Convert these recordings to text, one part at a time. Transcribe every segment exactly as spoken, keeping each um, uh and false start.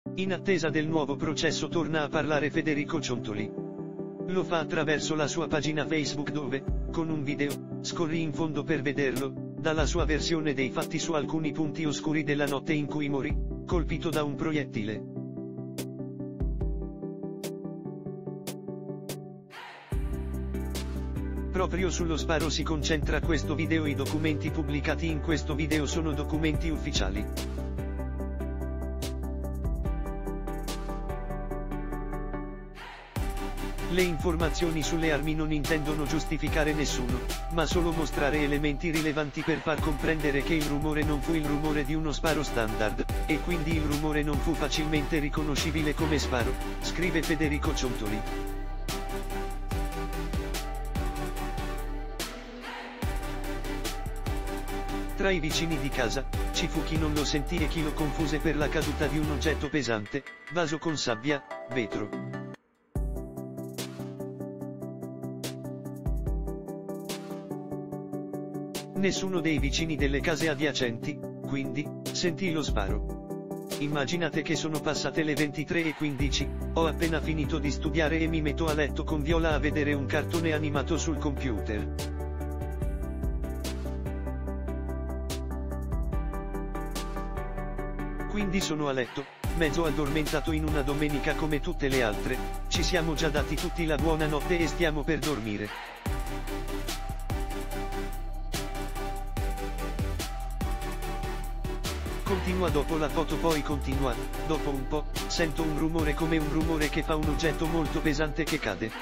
In attesa del nuovo processo torna a parlare Federico Ciontoli. Lo fa attraverso la sua pagina Facebook dove, con un video, scorri in fondo per vederlo, dà la sua versione dei fatti su alcuni punti oscuri della notte in cui morì, colpito da un proiettile. Proprio sullo sparo si concentra questo video. I documenti pubblicati in questo video sono documenti ufficiali. Le informazioni sulle armi non intendono giustificare nessuno, ma solo mostrare elementi rilevanti per far comprendere che il rumore non fu il rumore di uno sparo standard, e quindi il rumore non fu facilmente riconoscibile come sparo, scrive Federico Ciontoli. Tra i vicini di casa, ci fu chi non lo sentì e chi lo confuse per la caduta di un oggetto pesante, vaso con sabbia, vetro. Nessuno dei vicini delle case adiacenti, quindi, sentì lo sparo. Immaginate che sono passate le ventitré e quindici, ho appena finito di studiare e mi metto a letto con Viola a vedere un cartone animato sul computer. Quindi sono a letto, mezzo addormentato in una domenica come tutte le altre, ci siamo già dati tutti la buonanotte e stiamo per dormire. Continua dopo la foto, poi continua, dopo un po', sento un rumore come un rumore che fa un oggetto molto pesante che cade.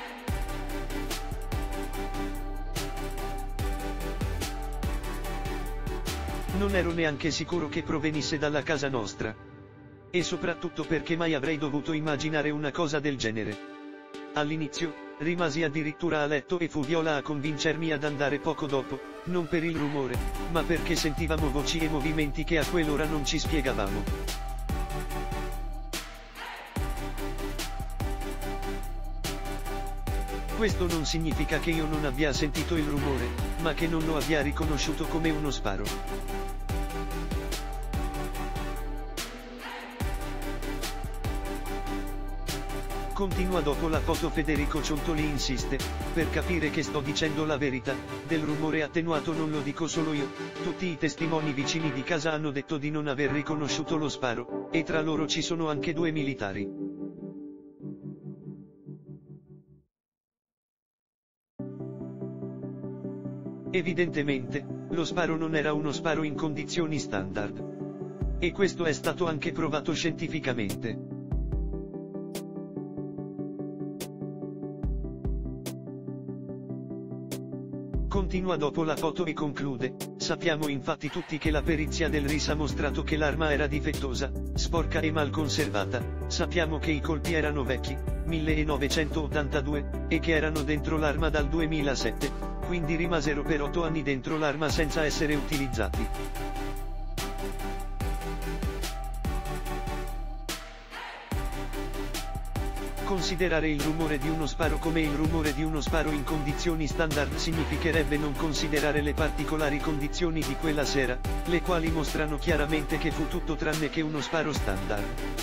Non ero neanche sicuro che provenisse dalla casa nostra. E soprattutto perché mai avrei dovuto immaginare una cosa del genere. All'inizio, rimasi addirittura a letto e fu Viola a convincermi ad andare poco dopo, non per il rumore, ma perché sentivamo voci e movimenti che a quell'ora non ci spiegavamo. Questo non significa che io non abbia sentito il rumore, ma che non lo abbia riconosciuto come uno sparo. Continua dopo la foto. Federico Ciontoli insiste, per capire che sto dicendo la verità, del rumore attenuato non lo dico solo io, tutti i testimoni vicini di casa hanno detto di non aver riconosciuto lo sparo, e tra loro ci sono anche due militari. Evidentemente, lo sparo non era uno sparo in condizioni standard. E questo è stato anche provato scientificamente. Continua dopo la foto e conclude, sappiamo infatti tutti che la perizia del R I S ha mostrato che l'arma era difettosa, sporca e mal conservata, sappiamo che i colpi erano vecchi, millenovecentottantadue, e che erano dentro l'arma dal duemilasette, quindi rimasero per otto anni dentro l'arma senza essere utilizzati. Considerare il rumore di uno sparo come il rumore di uno sparo in condizioni standard significherebbe non considerare le particolari condizioni di quella sera, le quali mostrano chiaramente che fu tutto tranne che uno sparo standard.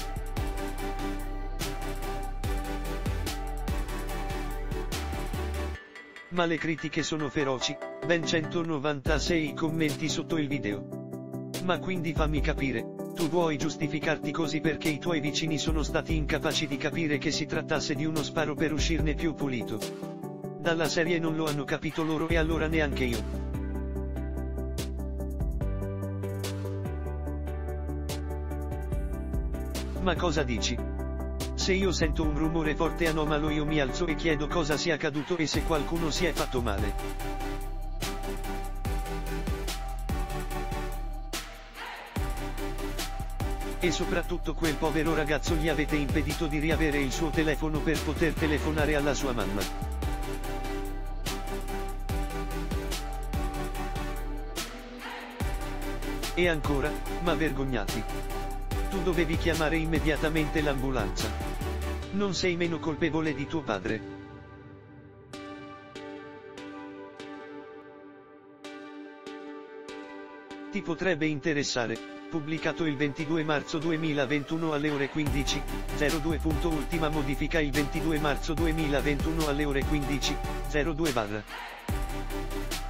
Ma le critiche sono feroci, ben centonovantasei commenti sotto il video. Ma quindi fammi capire. Tu vuoi giustificarti così perché i tuoi vicini sono stati incapaci di capire che si trattasse di uno sparo per uscirne più pulito. Dalla serie non lo hanno capito loro e allora neanche io. Ma cosa dici? Se io sento un rumore forte anomalo io mi alzo e chiedo cosa sia accaduto e se qualcuno si è fatto male. E soprattutto quel povero ragazzo gli avete impedito di riavere il suo telefono per poter telefonare alla sua mamma. E ancora, ma vergognati. Tu dovevi chiamare immediatamente l'ambulanza. Non sei meno colpevole di tuo padre. Ti potrebbe interessare, pubblicato il ventidue marzo duemilaventuno alle ore quindici zero due. Ultima modifica il ventidue marzo duemilaventuno alle ore quindici zero due.